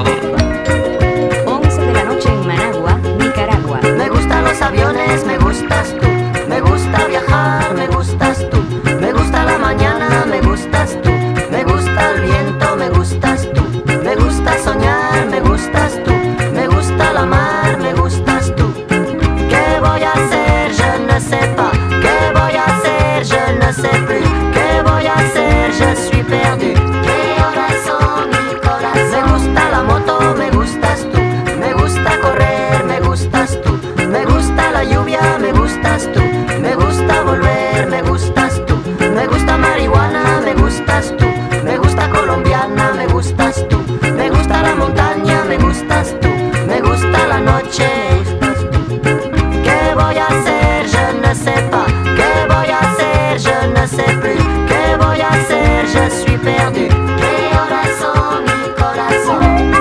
11 de la noche en Managua, Nicaragua. Me gustan los aviones,